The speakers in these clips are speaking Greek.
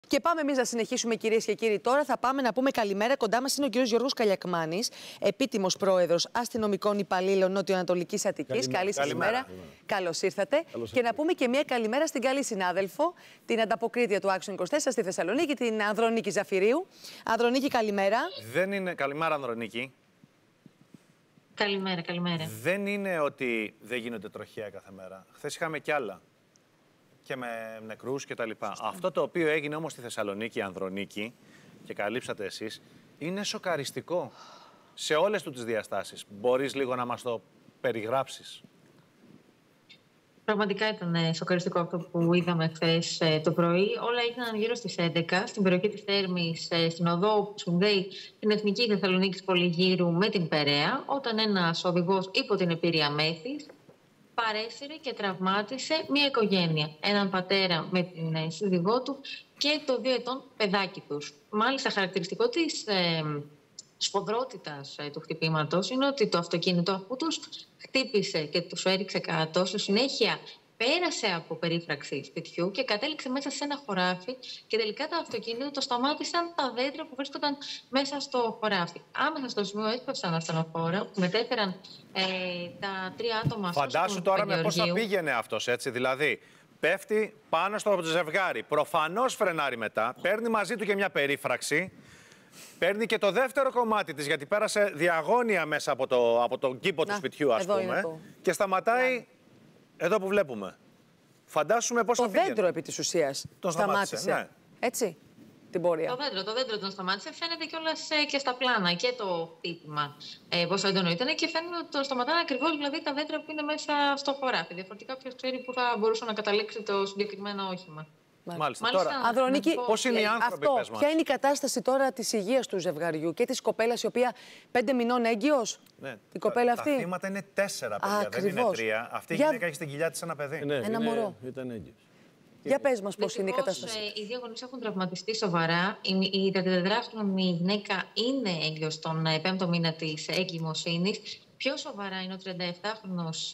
Και πάμε εμείς να συνεχίσουμε, κυρίες και κύριοι. Τώρα θα πάμε να πούμε καλημέρα. Κοντά μας είναι ο κύριος Γιώργος Καλιακμάνης, επίτιμος πρόεδρος αστυνομικών υπαλλήλων Νότιο-Ανατολικής Αττικής. Καλή σας ημέρα. Καλώς ήρθατε. Και να πούμε και μια καλημέρα στην καλή συνάδελφο, την ανταποκρίτρια του Action 24 στη Θεσσαλονίκη, την Ανδρονίκη Ζαφυρίου. Ανδρονίκη, καλημέρα. Δεν είναι. Καλημέρα, Ανδρονίκη. Καλημέρα, καλημέρα. Δεν είναι ότι δεν γίνονται τροχαία κάθε μέρα. Χθες είχαμε κι άλλα. Και με νεκρούς και τα λοιπά. Αυτό το οποίο έγινε όμως στη Θεσσαλονίκη, Ανδρονίκη, και καλύψατε εσείς, είναι σοκαριστικό σε όλες του τις διαστάσεις. Μπορείς λίγο να μας το περιγράψεις? Πραγματικά ήταν σοκαριστικό αυτό που είδαμε χθες το πρωί. Όλα έγιναν γύρω στις 11 στην περιοχή της Θέρμης, στην οδό που συνδέει την Εθνική Θεσσαλονίκη Πολυγύρου με την Περαία, όταν ένας οδηγός υπό την επίρρεια μέθης παρέσυρε και τραυμάτισε μια οικογένεια. Έναν πατέρα με την σύζυγό του και το 2 ετών παιδάκι τους. Μάλιστα, χαρακτηριστικό της σφοδρότητας του χτυπήματος είναι ότι το αυτοκίνητο, αφού τους χτύπησε και τους έριξε κάτω, στη συνέχεια πέρασε από περίφραξη σπιτιού και κατέληξε μέσα σε ένα χωράφι και τελικά το αυτοκίνητο το σταμάτησαν τα δέντρα που βρίσκονταν μέσα στο χωράφι. Άμεσα στο σημείο έσπευσαν ασθενοφόρα που μετέφεραν τα 3 άτομα. Φαντάσου τώρα με πώς θα πήγαινε αυτός, έτσι, δηλαδή πέφτει πάνω στο ζευγάρι, προφανώς φρενάρει μετά, παίρνει μαζί του και μια περίφραξη, παίρνει και το δεύτερο κομμάτι της, γιατί πέρασε διαγώνια μέσα από τον κήπο του σπιτιού, ας πούμε, και σταματάει εδώ που βλέπουμε. Φαντάσουμε πώς θα πήγαινε. Το δέντρο επί της ουσίας τον σταμάτησε. Ναι. Έτσι, την πορεία. Το δέντρο τον σταμάτησε. Φαίνεται κιόλας και στα πλάνα και το χτύπημα πόσο έντονο ήταν και φαίνεται ότι τον σταματάνε ακριβώς, δηλαδή τα δέντρα που είναι μέσα στο χωράφι. Διαφορετικά, ποιος ξέρει πού θα μπορούσε να καταλήξει το συγκεκριμένο όχημα. Μάλιστα. Τώρα, Ανδρονίκη, πώς είναι οι άνθρωποι, πες μας? Ποια είναι η κατάσταση τώρα της υγείας του ζευγαριού και της κοπέλας, η οποία 5 μηνών έγκυος? Ναι, η κοπέλα αυτή. Τα θύματα είναι 4 παιδιά, δεν είναι 3. Αυτή η γυναίκα έχει στην κοιλιά της ένα παιδί. Ναι, ένα μωρό. Ήταν έγκυος. Για πες μας πώς είναι η κατάσταση. Οι 2 γονείς έχουν τραυματιστεί σοβαρά. Η 34χρονη γυναίκα είναι έγκυος στον 5ο μήνα της εγκυμοσύνης. Πιο σοβαρά είναι ο 37χρονος,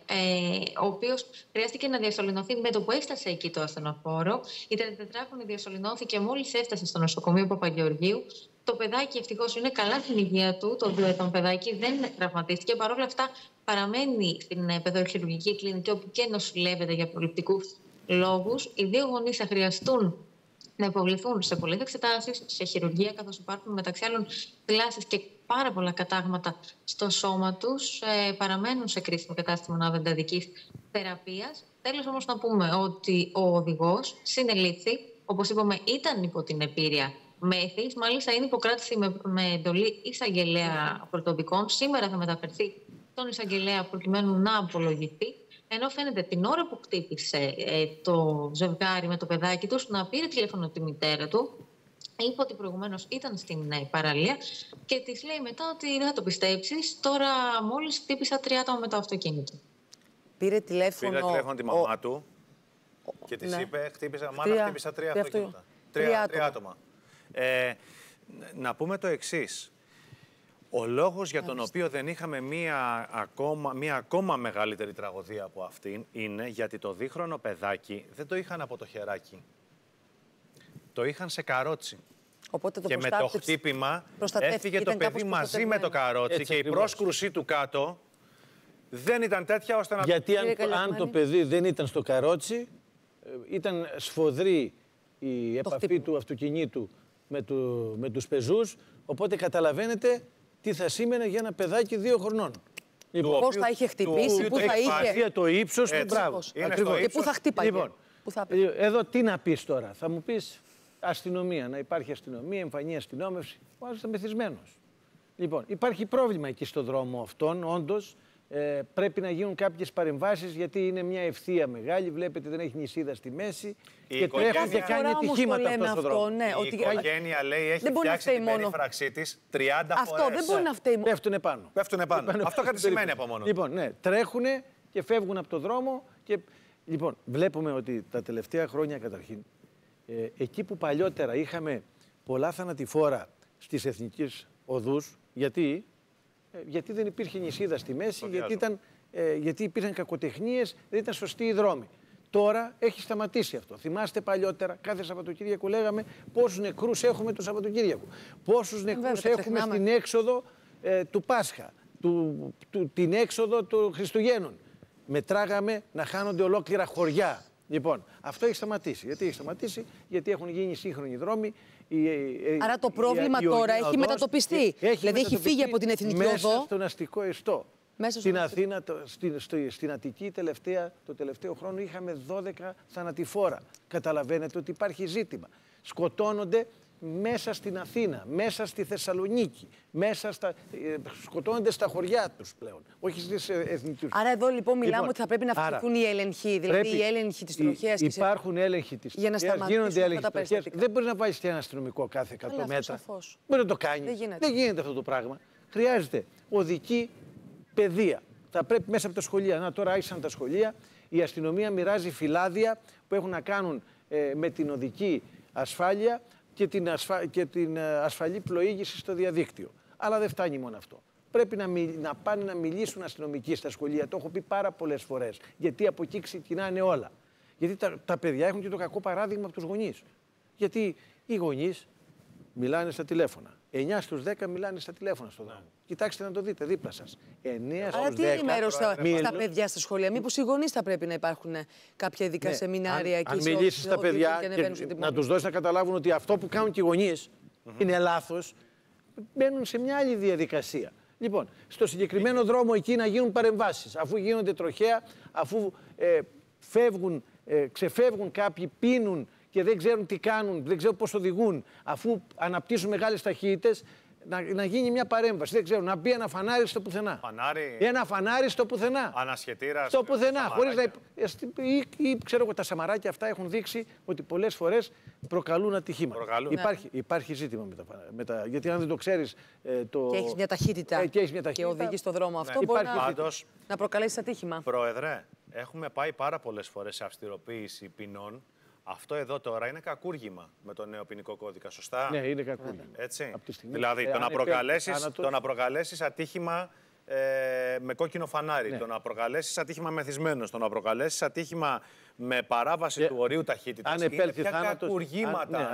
ο οποίος χρειάστηκε να διασωληνωθεί με το που έφτασε εκεί το ασθενοφόρο. Η 34χρονη διασωληνώθηκε μόλις έφτασε στο νοσοκομείο Παπαγεωργίου. Το παιδάκι ευτυχώς είναι καλά στην υγεία του, το 2 ετών παιδάκι δεν τραυματίστηκε. Παρ' όλα αυτά παραμένει στην παιδοχειρουργική κλινική, όπου και νοσηλεύεται για προληπτικούς λόγους. Οι 2 γονείς θα χρειαστούν να υποβληθούν σε πολλές εξετάσεις, σε χειρουργία, καθώς υπάρχουν μεταξύ άλλων θλάσσες και πάρα πολλά κατάγματα στο σώμα τους. Παραμένουν σε κρίσιμη κατάσταση μονάδα εντατικής θεραπείας. Τέλος όμως να πούμε ότι ο οδηγός συνελήφθη, όπως είπαμε ήταν υπό την επίρρεια μέθης. Μάλιστα είναι υποκράτηση με εντολή εισαγγελέα πρωτοδικών. Σήμερα θα μεταφερθεί στον εισαγγελέα προκειμένου να απολογηθεί. Ενώ φαίνεται την ώρα που χτύπησε το ζευγάρι με το παιδάκι τους να πήρε τηλέφωνο τη μητέρα του. Είπε ότι προηγουμένως ήταν στην παραλία και της λέει μετά ότι δεν θα το πιστέψεις. Τώρα μόλις χτύπησα 3 άτομα με το αυτοκίνητο. Πήρε τηλέφωνο τη μαμά του και της είπε: Μάνα, χτύπησα 3 αυτοκίνητα. 3 άτομα. Να πούμε το εξής. Ο λόγος για τον οποίο δεν είχαμε μία ακόμα μεγαλύτερη τραγωδία από αυτήν είναι γιατί το δίχρονο παιδάκι δεν το είχαν από το χεράκι. Το είχαν σε καρότσι. Οπότε το και με το χτύπημα έφυγε το παιδί μαζί με το καρότσι. Έτσι, και η πρόσκρουσή του κάτω δεν ήταν τέτοια ώστε να... Γιατί αν το παιδί δεν ήταν στο καρότσι, ήταν σφοδρή η επαφή του αυτοκινήτου με τους πεζούς, οπότε καταλαβαίνετε τι θα σήμαινε για ένα παιδάκι 2 χρονών. Λοιπόν, πώς θα είχε χτυπήσει, πού θα είχε... το ύψος του, μπράβο. Και πού θα χτύπαγε. Λοιπόν, εδώ τι να πεις τώρα. Θα μου πεις αστυνομία, να υπάρχει αστυνομία, εμφανή αστυνόμευση. Ο άλλος ήταν μεθυσμένος. Λοιπόν, υπάρχει πρόβλημα εκεί στο δρόμο αυτόν, όντως. Πρέπει να γίνουν κάποιες παρεμβάσεις, γιατί είναι μια ευθεία μεγάλη. Βλέπετε, δεν έχει νησίδα στη μέση. Και τρέχουν και κάνει ατυχήματα αυτό στον δρόμο. Ναι, η οικογένεια λέει έχει φτιάξει την περίφραξή της 30 φορές. Αυτό δεν μπορεί να φταίει μόνο. Πέφτουνε πάνω. Αυτό κάτι σημαίνει από μόνο. Λοιπόν, ναι, τρέχουνε και φεύγουν από το δρόμο. Λοιπόν, βλέπουμε ότι τα τελευταία χρόνια καταρχήν, εκεί που παλιότερα είχαμε πολλά θανατηφόρα στις εθνικές οδούς, γιατί δεν υπήρχε νησίδα στη μέση, γιατί υπήρχαν κακοτεχνίες, δεν ήταν σωστοί οι δρόμοι. Τώρα έχει σταματήσει αυτό. Θυμάστε παλιότερα, κάθε Σαββατοκύριακο λέγαμε πόσους νεκρούς έχουμε το Σαββατοκύριακο. Πόσους νεκρούς έχουμε στην έξοδο του Πάσχα, την έξοδο των Χριστουγέννων. Μετράγαμε να χάνονται ολόκληρα χωριά. Λοιπόν, αυτό έχει σταματήσει. Γιατί έχει σταματήσει? Γιατί έχουν γίνει σύγχρονοι δρόμοι. Άρα το πρόβλημα τώρα έχει μετατοπιστεί. Δηλαδή έχει φύγει από την εθνική οδό. Μέσα στον αστικό εστό. Στην Αθήνα, στην Αττική το τελευταίο χρόνο είχαμε 12 θανατηφόρα. Καταλαβαίνετε ότι υπάρχει ζήτημα. Σκοτώνονται μέσα στην Αθήνα, μέσα στη Θεσσαλονίκη, σκοτώνονται στα χωριά τους πλέον, όχι στις εθνικές. Άρα εδώ λοιπόν μιλάμε ότι θα πρέπει να αυξηθούν οι έλεγχοι, δηλαδή οι έλεγχοι της τροχέας. Υπάρχουν έλεγχοι της τροχέας, γίνονται έλεγχοι της τροχέας. Δεν μπορεί να βάλεις και ένα αστυνομικό κάθε 100 μέτρα. Μπορεί να το κάνει. Δεν γίνεται αυτό το πράγμα. Χρειάζεται οδική παιδεία. Θα πρέπει μέσα από τα σχολεία. Να τώρα άρχισαν τα σχολεία. Η αστυνομία μοιράζει φυλάδια που έχουν να κάνουν με την οδική ασφάλεια και την ασφαλή πλοήγηση στο διαδίκτυο. Αλλά δεν φτάνει μόνο αυτό. Πρέπει να πάνε να μιλήσουν αστυνομικοί στα σχολεία. Το έχω πει πάρα πολλές φορές. Γιατί από εκεί ξεκινάνε όλα. Γιατί τα παιδιά έχουν και το κακό παράδειγμα από τους γονείς. Γιατί οι γονείς μιλάνε στα τηλέφωνα. 9 στους 10 μιλάνε στα τηλέφωνα στον δρόμο. Κοιτάξτε να το δείτε δίπλα σας. 9 στους 10. Άρα τι ενημέρωση στα παιδιά στα σχολεία? Μήπως οι γονείς θα πρέπει να υπάρχουν κάποια ειδικά σεμινάρια εκεί? Αν μιλήσεις στα παιδιά και να τους δώσεις να καταλάβουν ότι αυτό που κάνουν και οι γονείς είναι λάθος, μπαίνουν σε μια άλλη διαδικασία. Λοιπόν, στο συγκεκριμένο δρόμο εκεί να γίνουν παρεμβάσεις. Αφού γίνονται τροχαία, αφού ξεφεύγουν κάποιοι, πίνουν και δεν ξέρουν τι κάνουν, δεν ξέρουν πώς οδηγούν, αφού αναπτύσσουν μεγάλες ταχύτητες, να γίνει μια παρέμβαση. Δεν ξέρω, να μπει ένα φανάρι στο πουθενά. Ένα φανάρι στο πουθενά. Ανασχετήρα. Στο πουθενά. Χωρίς να. Ή ξέρω εγώ, τα σαμαράκια αυτά έχουν δείξει ότι πολλές φορές προκαλούν ατυχήματα. Υπάρχει ζήτημα με τα. Γιατί αν δεν το ξέρεις. Και έχεις μια ταχύτητα. Και οδηγείς στον δρόμο αυτό. Μπορεί να προκαλέσει ατύχημα. Πρόεδρε, έχουμε πάει πάρα πολλές φορές σε αυστηροποίηση ποινών. Αυτό εδώ τώρα είναι κακούργημα με το νέο ποινικό κώδικα, σωστά? Ναι, είναι κακούργημα. Έτσι. Δηλαδή, το να προκαλέσεις ατύχημα με κόκκινο φανάρι, το να προκαλέσεις ατύχημα μεθυσμένος, το να προκαλέσεις ατύχημα με παράβαση του ορίου ταχύτητας. Αν επέλθει θάνατος,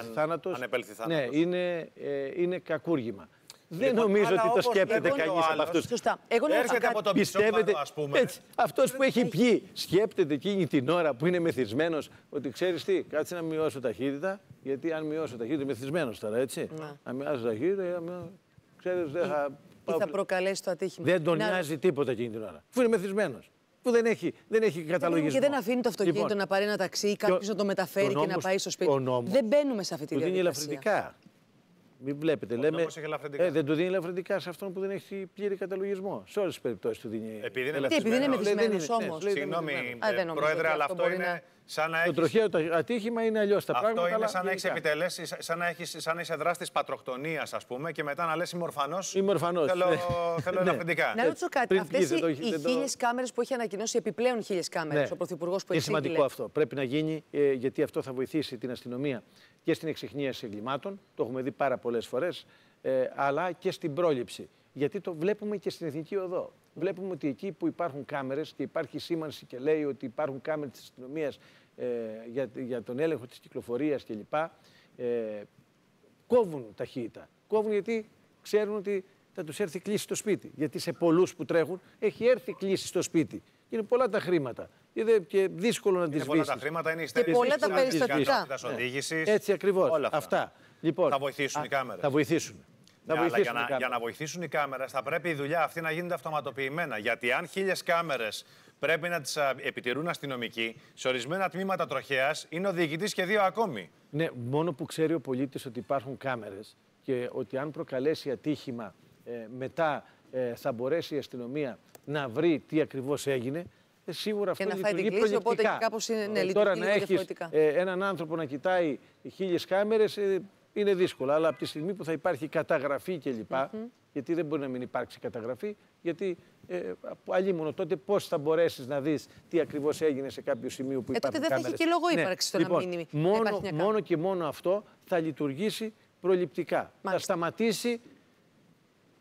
ναι, είναι κακούργημα. Δεν νομίζω ότι το σκέπτεται κανείς από αυτούς. Σωστά. Έρχεται από τον πισόπαδο, ας πούμε. Αυτός που έχει πιει σκέπτεται εκείνη την ώρα που είναι μεθυσμένος ότι ξέρεις τι, κάτσε να μειώσω ταχύτητα, γιατί αν μειώσω ταχύτητα, μεθυσμένος τώρα, έτσι. Αν μειώσω ταχύτητα, ξέρεις, δεν θα... Ή θα προκαλέσει το ατύχημα. Δεν τον νοιάζει τίποτα εκείνη την ώρα. Που είναι μεθυσμένος. Που δεν έχει καταλογισμό. Και δεν αφήνει το αυτοκίνητο να πάρει ένα ταξί ή κάποιος να το μεταφέρει και να πάει στο σπίτι. Δεν μπαίνουμε σε αυτή τη διαδικασία. Μην βλέπετε, λέμε. Δεν του δίνει ελαφρυντικά σε αυτόν που δεν έχει πλήρη καταλογισμό. Σε όλες τις περιπτώσεις του δίνει. Επειδή είναι μεθυσμένος όμως. Συγγνώμη, Πρόεδρε, αλλά αυτό είναι σαν να έχεις. Το τροχαίο ατύχημα είναι αλλιώς τα πράγματα. Αυτό είναι σαν να έχεις επιτελέσει, σαν να είσαι δράστης πατροκτονίας, ας πούμε, και μετά να λες είμαι ορφανός. Θέλω ελαφρυντικά. Να ρωτήσω κάτι. Αυτές οι 1000 κάμερες που έχει ανακοινώσει, επιπλέον 1000 κάμερες ο Πρωθυπουργός που εξήγηλε. Είναι σημαντικό αυτό. Πρέπει να γίνει, γιατί αυτό θα βοηθήσει την αστυνομία και στην εξιχνίαση εγκλημάτων, το έχουμε δει πάρα πολλές φορές, αλλά και στην πρόληψη. Γιατί το βλέπουμε και στην Εθνική Οδό. Βλέπουμε ότι εκεί που υπάρχουν κάμερες και υπάρχει σήμανση και λέει ότι υπάρχουν κάμερες της αστυνομίας για τον έλεγχο της κυκλοφορίας κλπ. Κόβουν ταχύτητα. Κόβουν γιατί ξέρουν ότι θα τους έρθει κλίση στο σπίτι. Γιατί σε πολλούς που τρέχουν έχει έρθει κλίση στο σπίτι. Και είναι πολλά τα χρήματα. Και δύσκολο να τις βρεις. Πολλά τα χρήματα, είναι η στέρηση πολλά τα περιστατικά. Έτσι ακριβώς. Αυτά. Λοιπόν, θα βοηθήσουν οι κάμερες. Θα βοηθήσουν. Για να βοηθήσουν οι κάμερες θα πρέπει η δουλειά αυτή να γίνεται αυτοματοποιημένα. Γιατί αν 1000 κάμερες πρέπει να τις επιτηρούν αστυνομικοί, σε ορισμένα τμήματα τροχέας είναι ο διοικητής και 2 ακόμη. Ναι, μόνο που ξέρει ο πολίτης ότι υπάρχουν κάμερες και ότι αν προκαλέσει ατύχημα μετά θα μπορέσει η αστυνομία να βρει τι ακριβώς έγινε. Σίγουρα αυτό λειτουργεί προληπτικά. Οπότε κάπως είναι, τώρα να έχεις έναν άνθρωπο να κοιτάει 1000 κάμερες είναι δύσκολο. Αλλά από τη στιγμή που θα υπάρχει καταγραφή κλπ. Γιατί δεν μπορεί να μην υπάρξει καταγραφή, γιατί αλλήμωνο τότε πώς θα μπορέσεις να δεις τι ακριβώς έγινε σε κάποιο σημείο που υπάρχουν κάμερες. Τότε δεν θα έχει και λόγο ύπαρξη το να μην υπάρχει μόνο και μόνο αυτό θα λειτουργήσει προληπτικά. Θα σταματήσει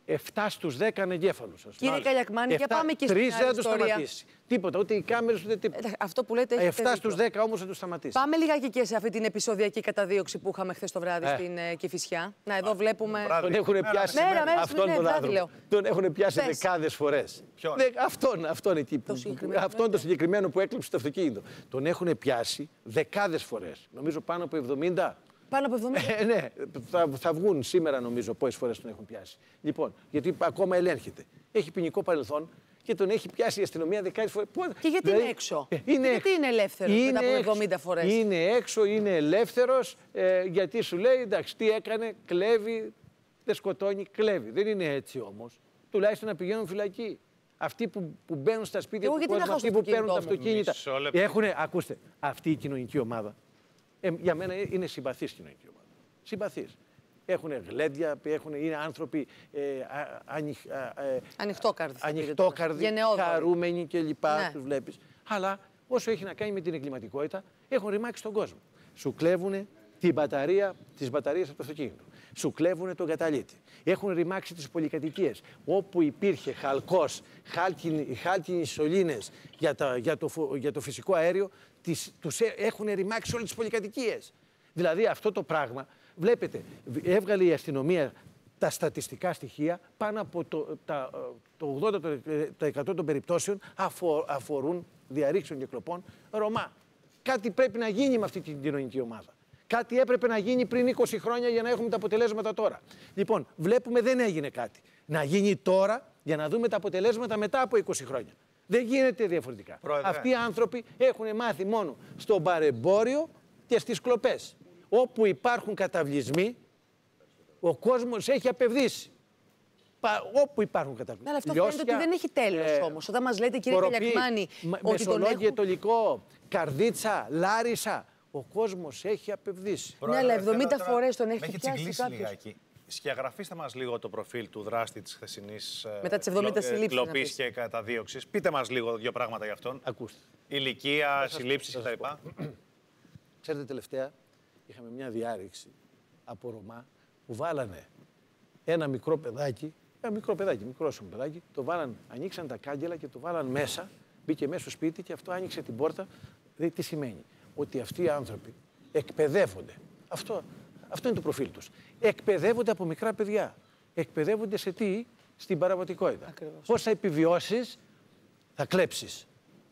7 στους 10 ανεγκέφαλους. Κύριε Καλιακμάνη, για πάμε και στην άλλη ιστορία. 3 δεν το ιστορία. σταματήσει. Τίποτα, ούτε οι κάμερες ούτε τίποτα. Αυτό που λέτε έχετε 7 στους 10 όμως δεν το σταματήσει. Πάμε λιγάκι και σε αυτή την επεισοδιακή καταδίωξη που είχαμε χθες το βράδυ στην Κηφισιά. Να, εδώ βλέπουμε. Τον έχουν πιάσει αυτόν τον άνθρωπο. Τον έχουν πιάσει δεκάδες φορές. Αυτόν εκεί. Αυτόν το συγκεκριμένο που έκλειψε το αυτοκίνητο. Τον έχουν πιάσει δεκάδες φορές. Νομίζω πάνω από 70. Πάνω από 70. Ναι, θα βγουν σήμερα νομίζω πόσες φορές τον έχουν πιάσει. Λοιπόν, γιατί ακόμα ελέγχεται. Έχει ποινικό παρελθόν και τον έχει πιάσει η αστυνομία δεκάδες φορές. Και γιατί είναι έξω. Γιατί είναι ελεύθερος μετά από 70 φορές. Είναι έξω, είναι ελεύθερος, γιατί σου λέει εντάξει, τι έκανε, κλέβει, δεν σκοτώνει, κλέβει. Δεν είναι έτσι όμως. Τουλάχιστον να πηγαίνουν φυλακή. Αυτοί που μπαίνουν στα σπίτια του κόσμου, αυτοί που παίρνουν τα αυτοκίνητα. Ακούστε, αυτή η κοινωνική ομάδα. Για μένα είναι συμπαθής κοινωνική ομάδα. Συμπαθής. Έχουν γλέντια, είναι άνθρωποι ανοιχτόκαρδοι, χαρούμενοι κλπ. Ναι. Τους βλέπεις. Αλλά όσο έχει να κάνει με την εγκληματικότητα, έχουν ρημάξει τον κόσμο. Σου κλέβουν τις μπαταρίες από το αυτοκίνητο. Σου κλέβουν τον καταλύτη. Έχουν ρημάξει τις πολυκατοικίες. Όπου υπήρχε χαλκός, χάλκινοι σωλήνες για το φυσικό αέριο, τους έχουν ρημάξει όλες τις πολυκατοικίες. Δηλαδή αυτό το πράγμα, βλέπετε, έβγαλε η αστυνομία τα στατιστικά στοιχεία, πάνω από το 80% των περιπτώσεων αφορούν διαρρήξεων και κλοπών Ρωμά. Κάτι πρέπει να γίνει με αυτή την κοινωνική ομάδα. Κάτι έπρεπε να γίνει πριν 20 χρόνια για να έχουμε τα αποτελέσματα τώρα. Λοιπόν, βλέπουμε δεν έγινε κάτι. Να γίνει τώρα για να δούμε τα αποτελέσματα μετά από 20 χρόνια. Δεν γίνεται διαφορετικά. Πρόεδρε. Αυτοί οι άνθρωποι έχουν μάθει μόνο στον παρεμπόριο και στις κλοπές. Όπου υπάρχουν καταβλισμοί, ο κόσμος έχει απευδίσει. Όπου υπάρχουν καταβλισμοί. Αλλά αυτό φαίνεται ότι δεν έχει τέλος όμως. Όταν μας λέτε, κύριε Καλιακμάνη, ότι Μεσολόγγιο, Τολικό, Καρδίτσα, Λάρισα, ο κόσμος έχει απευδίσει. Ναι, αλλά 70 φορές τον έχει πιάσει κάποιος. Σκιαγραφίστε μας λίγο το προφίλ του δράστη της χθεσινής κλοπής και καταδίωξης. Πείτε μας λίγο δύο πράγματα για αυτόν. Ακούστε. Ηλικία, συλλήψεις κτλ. Ξέρετε, τελευταία είχαμε μια διάρρηξη από Ρωμά που βάλανε ένα μικρό παιδάκι, μικρόσωμο παιδάκι, το βάλαν, ανοίξαν τα κάγκελα και το βάλαν μέσα, μπήκε μέσα στο σπίτι και αυτό άνοιξε την πόρτα. Δηλαδή τι σημαίνει? Ότι αυτοί οι άνθρωποι εκπαιδεύονται. Αυτό είναι το προφίλ τους. Εκπαιδεύονται από μικρά παιδιά. Εκπαιδεύονται σε τι? Στην παραβατικότητα. Ακριβώς. Πώς θα επιβιώσεις, θα κλέψεις.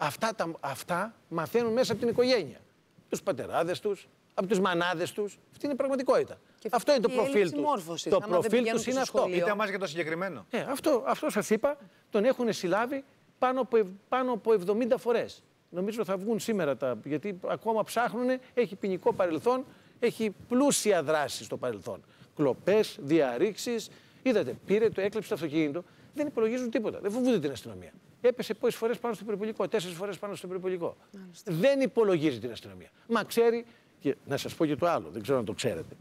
Αυτά μαθαίνουν μέσα από την οικογένεια. Τους πατεράδες τους, από τους μανάδες τους. Αυτή είναι η πραγματικότητα. Αυτό είναι το προφίλ τους. Το προφίλ τους είναι αυτό. Πείτε μας για το συγκεκριμένο. Αυτό σας είπα, τον έχουν συλλάβει πάνω από 70 φορές. Νομίζω θα βγουν σήμερα γιατί ακόμα ψάχνουν, έχει ποινικό παρελθόν, έχει πλούσια δράση στο παρελθόν. Κλοπές, διαρρήξεις. Είδατε, έκλεψε το αυτοκίνητο, δεν υπολογίζουν τίποτα. Δεν φοβούνται την αστυνομία. Έπεσε πόσες φορές πάνω στο περιπολικό, 4 φορές πάνω στο περιπολικό. Δεν υπολογίζει την αστυνομία. Μα ξέρει, και να σας πω και το άλλο, δεν ξέρω αν το ξέρετε.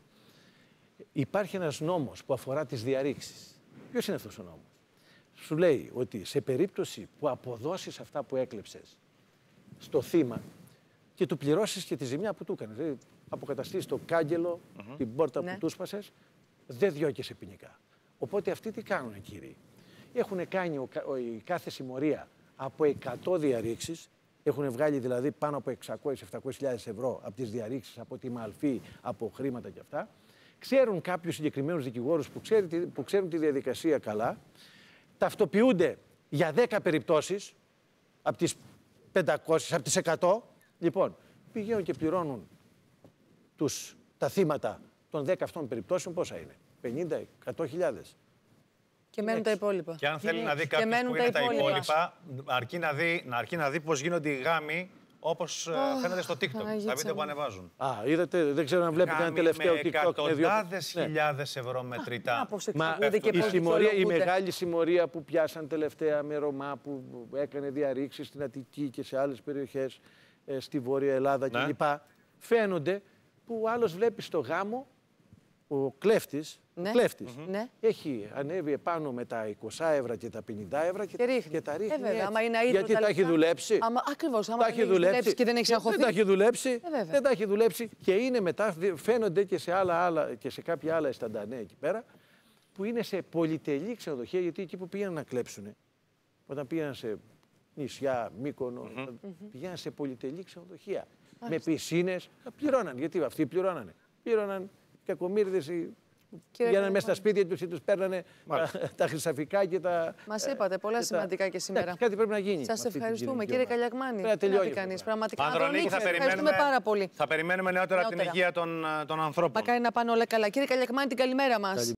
Υπάρχει ένας νόμος που αφορά τις διαρρήξεις. Ποιος είναι αυτός ο νόμος? Σου λέει ότι σε περίπτωση που αποδώσεις αυτά που έκλεψες στο θύμα και του πληρώσεις και τη ζημιά που του έκανε, δηλαδή αποκαταστήσεις το κάγκελο, την πόρτα που του σπάσες, δεν διώκεσαι ποινικά. Οπότε αυτοί τι κάνουν, κύριοι? Έχουν κάνει η κάθε συμμορία από 100 διαρρήξεις, έχουν βγάλει δηλαδή πάνω από 600-700.000 ευρώ από τις διαρρήξεις, από τη μαλφή, από χρήματα και αυτά. Ξέρουν κάποιους συγκεκριμένους δικηγόρους που ξέρουν τη διαδικασία καλά, ταυτοποιούνται για 10 περιπτώσεις από τις 500, από τις 100, λοιπόν, πηγαίνουν και πληρώνουν τα θύματα των 10 αυτών περιπτώσεων, πόσα είναι? 50-100.000. Και μένουν τα υπόλοιπα. Και αν θέλει να δει κάποιος που είναι τα υπόλοιπα, αρκεί να δει πώς γίνονται οι γάμοι, όπως φαίνεται στο TikTok, στα βίντεο που ανεβάζουν. Είδατε, δεν ξέρω αν βλέπετε ένα τελευταίο TikTok. Εκατοντάδες χιλιάδες ευρώ μετρητά. Η μεγάλη συμμορία που πιάσαν τελευταία με Ρωμά που έκανε διαρρήξεις στην Αττική και σε άλλες περιοχές, στη Βόρεια Ελλάδα κλπ. Φαίνονται που ο άλλος βλέπει στο γάμο, ο κλέφτης, έχει ανέβει επάνω με τα 20 ευρώ και τα 50 ευρώ και τα ρίχνει έτσι. Γιατί τα έχει δουλέψει. Ακριβώς, άμα έχει δουλέψει και δεν έχει αγχωθεί. Δεν τα έχει δουλέψει και είναι μετά, φαίνονται και σε κάποια άλλα εσταντανέ εκεί πέρα, που είναι σε πολυτελή ξενοδοχεία, γιατί εκεί που πήγαιναν να κλέψουν, όταν πήγαιναν σε νησιά, Μύκονο, πήγαιναν σε πολυτελή ξενοδοχεία. Με πισίνες, πληρώναν. Γιατί αυτοί πληρώνανε. Πληρώναν κακομοίριδες. Πήγαιναν μέσα στα σπίτια τους ή τους παίρνανε τα χρυσαφικά και τα. Μας είπατε πολλά σημαντικά και σήμερα. Κάτι πρέπει να γίνει. Σας ευχαριστούμε, κύριε Καλιακμάνη. Τι να πει κανείς, πραγματικά. Ανδρονίκη, ευχαριστούμε πάρα πολύ. Θα περιμένουμε νεότερα την υγεία των ανθρώπων. Μακάρι να πάνε όλα καλά. Κύριε Καλιακμάνη, την καλημέρα μας.